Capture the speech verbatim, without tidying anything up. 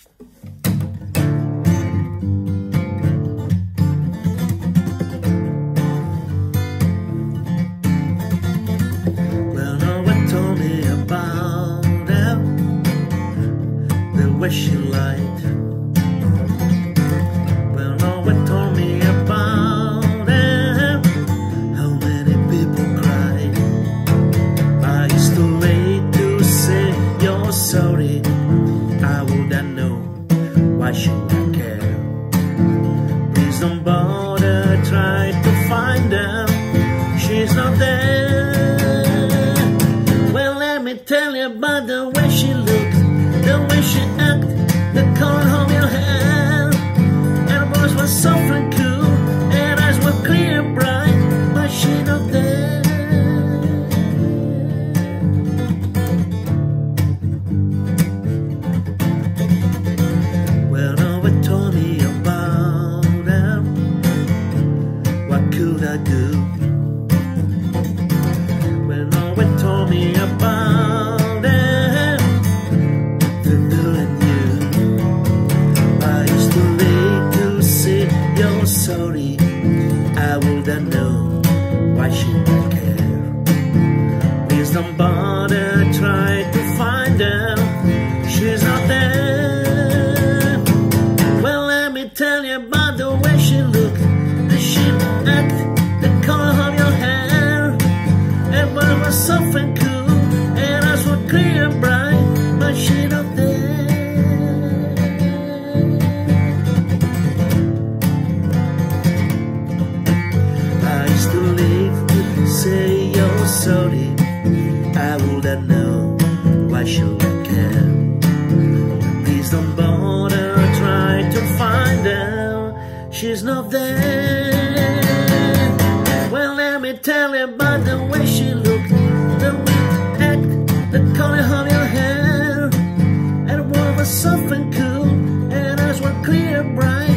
Well, no one told me about her, the way she lied. Well, no one told me about her, how many people cried. But it's too late to say you're sorry. I wouldn't know, why should I care? Please don't bother, try to find her, she's not there. Well, let me tell you about the way she looked, the way she acted, the color of your hair. Her voice was soft and cool, her eyes were clear and bright, but she's not there. Well, no one told me about her, what could I do? Well, no one told me about her, the doing you. But it's too late to say you're sorry. I wouldn't know, why should I care? Please don't bother, try to find her, she's not there. Well, let me tell you about the way she looked, the shape, act, the color of your hair. Her voice was soft and cool, her eyes were clear and bright, but she's not there. But it's too late to say you're sorry. I wouldn't know, why should I care? Please don't bother, try to find her, she's not there. Well, let me tell you about the way she looked, the way you act, the color of your hair. Her voice was soft and cool, and eyes were clear and bright,